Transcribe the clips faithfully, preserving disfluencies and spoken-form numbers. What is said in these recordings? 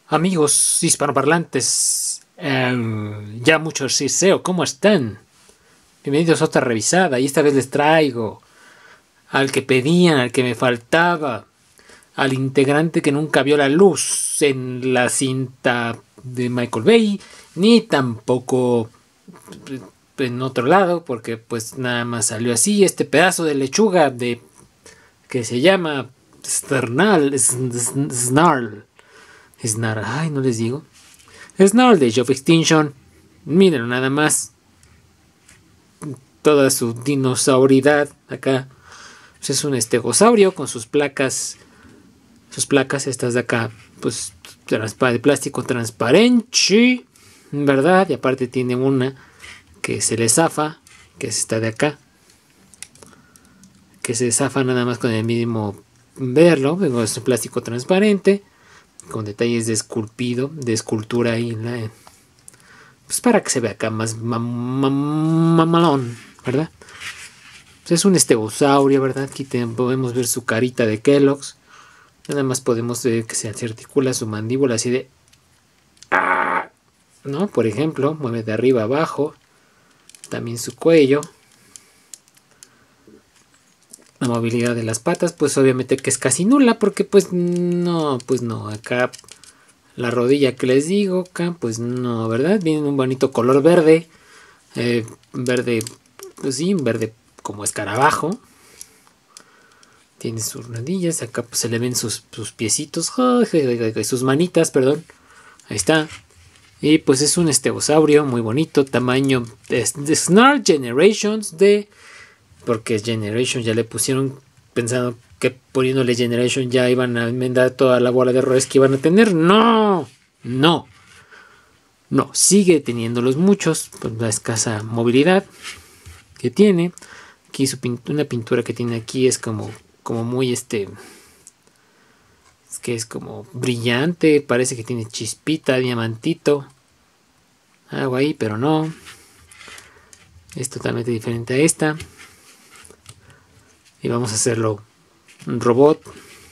Amigos hispanoparlantes, eh, ya muchos sí S E O, ¿cómo están? Bienvenidos a otra revisada y esta vez les traigo al que pedían, al que me faltaba, al integrante que nunca vio la luz en la cinta de Michael Bay, ni tampoco en otro lado, porque pues nada más salió así, este pedazo de lechuga de que se llama Sternal, Snarl. Snarl, ay, no les digo. Snarl de Age of Extinction. Miren nada más. Toda su dinosauridad acá. Pues es un estegosaurio con sus placas. Sus placas estas de acá. Pues de plástico transparente. ¿Verdad? Y aparte tiene una que se le zafa. Que es esta de acá. Que se zafa nada más con el mínimo verlo. Es un plástico transparente. Con detalles de esculpido, de escultura ahí en la, pues para que se vea acá más mamalón, ¿verdad? Pues es un estegosaurio, ¿verdad? Aquí podemos ver su carita de Kellogg's. Nada más podemos ver que se articula su mandíbula así de ¡ah! ¿No? Por ejemplo, mueve de arriba a abajo. También su cuello. La movilidad de las patas, pues obviamente que es casi nula, porque pues no, pues no, acá la rodilla que les digo, acá pues no, ¿verdad? Viene un bonito color verde, eh, verde, pues sí, verde como escarabajo. Tiene sus rodillas, acá pues se le ven sus, sus piecitos, sus manitas, perdón, ahí está. Y pues es un estegosaurio muy bonito, tamaño de, de Snarl Generations de... Porque Generation ya le pusieron pensando que poniéndole Generation ya iban a enmendar toda la bola de errores que iban a tener. No, no, no, sigue teniéndolos muchos, pues la escasa movilidad que tiene. Aquí su pintura, una pintura que tiene aquí es como, como muy este, es que es como brillante, parece que tiene chispita, diamantito, algo ahí, pero no. Es totalmente diferente a esta. Y vamos a hacerlo un robot.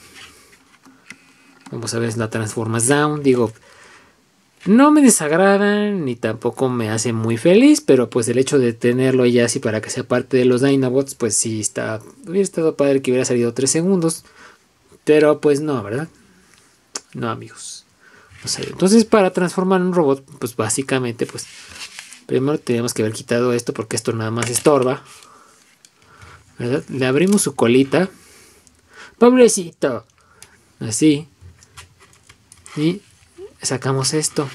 Vamos a ver la Transformers Down. Digo, no me desagradan ni tampoco me hace muy feliz, pero pues el hecho de tenerlo ya así para que sea parte de los Dinobots, pues sí está, hubiera estado padre que hubiera salido tres segundos, pero pues no, ¿verdad? No, amigos. No sé. Entonces, para transformar un robot, pues básicamente, pues primero tenemos que haber quitado esto porque esto nada más estorba, ¿verdad? Le abrimos su colita. Pobrecito. Así. Y sacamos esto.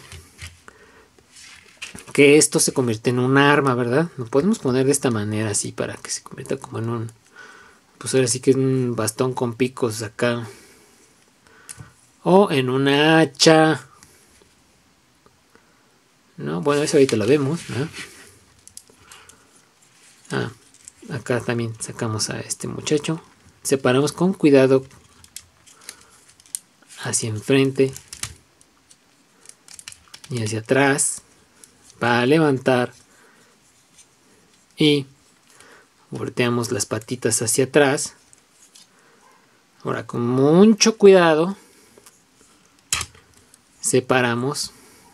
Que esto se convierte en un arma, ¿verdad? Lo podemos poner de esta manera así para que se convierta como en un... Pues ahora sí que es un bastón con picos acá. O en una hacha. ¿No? Bueno, eso ahorita lo vemos, ¿no? Ah. Acá también sacamos a este muchacho. Separamos con cuidado hacia enfrente y hacia atrás para levantar. Y volteamos las patitas hacia atrás. Ahora con mucho cuidado separamos.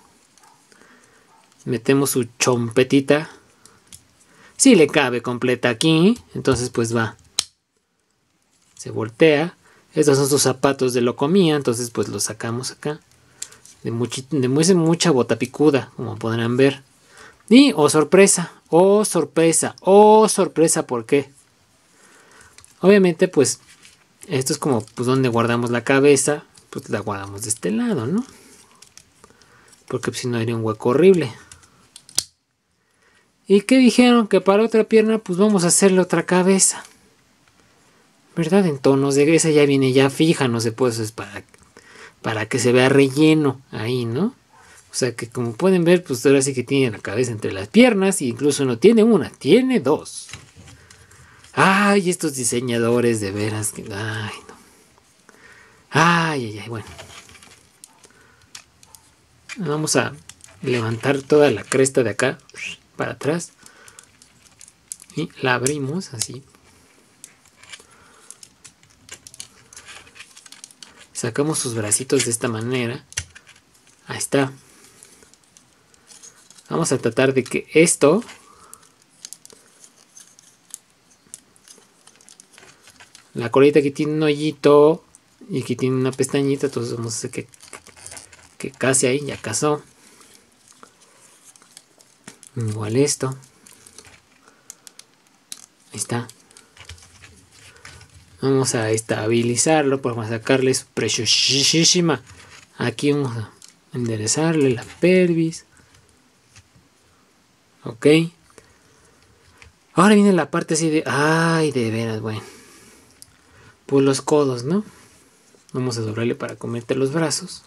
Metemos su chompetita. Si le cabe completa aquí, entonces pues va. Se voltea. Estos son sus zapatos de locomía, entonces pues los sacamos acá. De, muchi, de muy, mucha bota picuda, como podrán ver. Y, oh sorpresa, oh sorpresa, oh sorpresa, ¿por qué? Obviamente pues, esto es como pues donde guardamos la cabeza, pues la guardamos de este lado, ¿no? Porque pues, si no haría un hueco horrible. ¿Y qué dijeron? Que para otra pierna pues vamos a hacerle otra cabeza. ¿Verdad? En tonos de esa ya viene ya fija, no se puede, eso es para, para que se vea relleno ahí, ¿no? O sea que como pueden ver, pues ahora sí que tiene la cabeza entre las piernas, e incluso no tiene una, tiene dos. Ay, estos diseñadores de veras que... Ay, no. Ay, ay, ay, bueno. Vamos a levantar toda la cresta de acá para atrás y la abrimos así. Sacamos sus bracitos de esta manera Ahí está. Vamos a tratar de que esto... La colita aquí tiene un hoyito y aquí tiene una pestañita, entonces vamos a hacer que, que case ahí, ya casó. Igual esto. Ahí está. Vamos a estabilizarlo, pues vamos a sacarle su preciosísima. Aquí vamos a enderezarle la pelvis. Ok. Ahora viene la parte así de... Ay, de veras, bueno. Pues los codos, ¿no? Vamos a doblarle para cometer los brazos.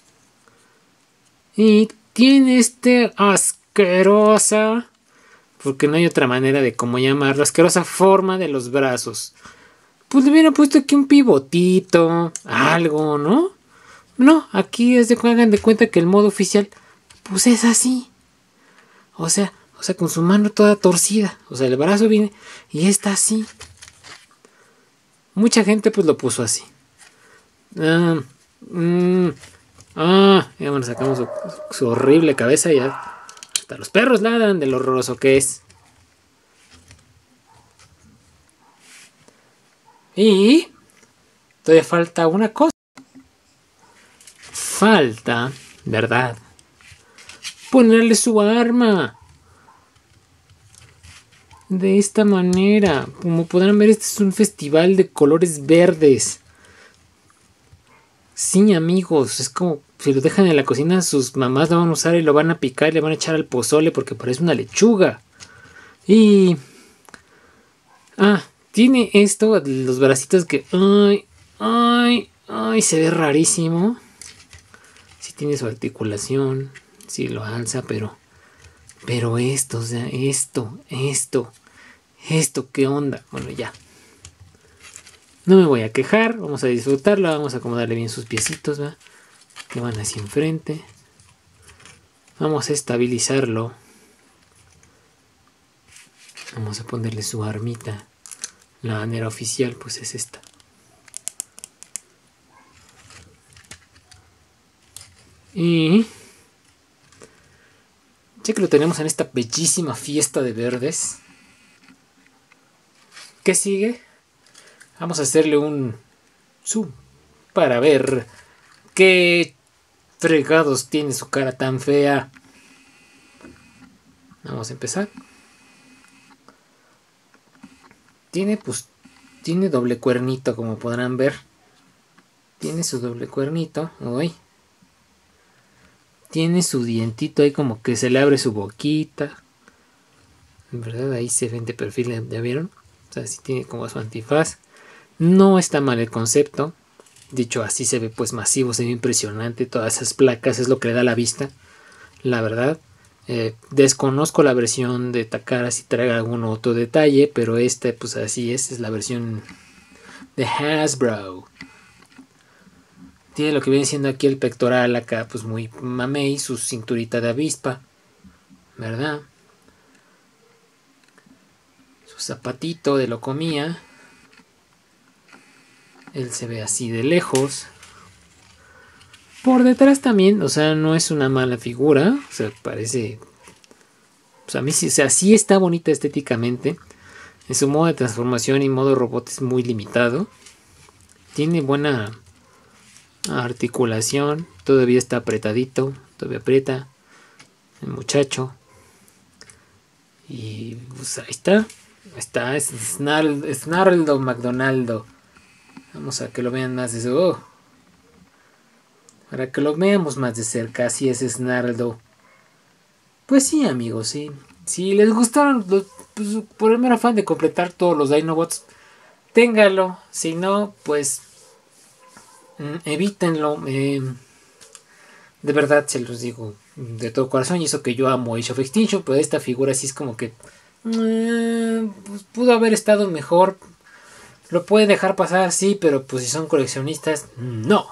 Y tiene este asquerosa... Porque no hay otra manera de cómo llamarlo. Asquerosa forma de los brazos. Pues le hubieran puesto aquí un pivotito. Algo, ¿no? No, aquí es de que hagan de cuenta que el modo oficial... Pues es así. O sea, o sea, con su mano toda torcida. O sea, el brazo viene y está así. Mucha gente pues lo puso así. Ah, mm, ah ya bueno, sacamos su, su horrible cabeza y ya. Hasta los perros ladran de lo horroroso que es. Y todavía falta una cosa. Falta, ¿verdad? Ponerle su arma. De esta manera. Como podrán ver, este es un festival de colores verdes. Sí, amigos. Es como si lo dejan en la cocina, sus mamás lo van a usar y lo van a picar y le van a echar al pozole porque parece una lechuga. Y... Ah, tiene esto, los bracitos que... Ay, ay, ay, se ve rarísimo. Sí tiene su articulación. Sí lo alza, pero... Pero esto, o sea, esto, esto, esto, ¿qué onda? Bueno, ya. No me voy a quejar, vamos a disfrutarlo, vamos a acomodarle bien sus piecitos, ¿va? Que van hacia enfrente. Vamos a estabilizarlo. Vamos a ponerle su armita. La manera oficial, pues es esta. Y... ya que lo tenemos en esta bellísima fiesta de verdes. ¿Qué sigue? Vamos a hacerle un zoom para ver qué fregados tiene su cara tan fea. Vamos a empezar. Tiene pues tiene doble cuernito, como podrán ver. Tiene su doble cuernito. Uy. Tiene su dientito ahí como que se le abre su boquita. En verdad ahí se ven de perfil, ¿ya vieron? O sea, sí tiene como su antifaz. No está mal el concepto. Dicho así se ve pues masivo, se ve impresionante. Todas esas placas es lo que le da la vista. La verdad. Eh, desconozco la versión de Takara si traiga algún otro detalle. Pero esta pues así es. Es la versión de Hasbro. Tiene lo que viene siendo aquí el pectoral acá pues muy mamey. Su cinturita de avispa. ¿Verdad? Su zapatito de lo comía. Él se ve así de lejos. Por detrás también, o sea, no es una mala figura. O sea, parece... Pues a mí sí, o sea, sí está bonita estéticamente. En su modo de transformación y modo robot es muy limitado. Tiene buena articulación. Todavía está apretadito. Todavía aprieta el muchacho. Y pues ahí está. Ahí está, es Snarl, Snarldo McDonaldo. Vamos a que lo vean más de eso. Oh. Para que lo veamos más de cerca. Así es Snarldo. Pues sí, amigos, sí. Si les gustaron, los, pues, por el mero afán de completar todos los Dinobots, téngalo. Si no, pues mm, evítenlo. Eh, de verdad se los digo de todo corazón. Y eso que yo amo Age of Extinction, pero esta figura sí es como que eh, pues, pudo haber estado mejor. Lo pueden dejar pasar, sí, pero pues si son coleccionistas, no.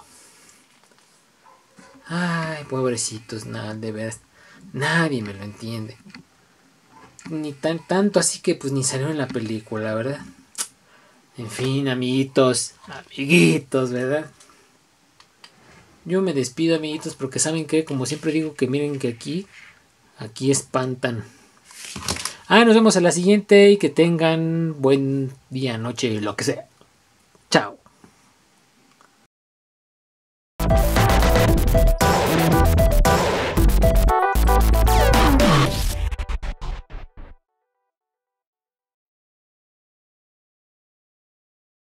Ay, pobrecitos, nada, de veras. Nadie me lo entiende. Ni tan tanto así que pues ni salió en la película, ¿verdad? En fin, amiguitos, amiguitos, ¿verdad? yo me despido, amiguitos, porque saben que, como siempre digo, que miren que aquí, aquí espantan. Ah, nos vemos a la siguiente y que tengan buen día, noche, lo que sea. Chao.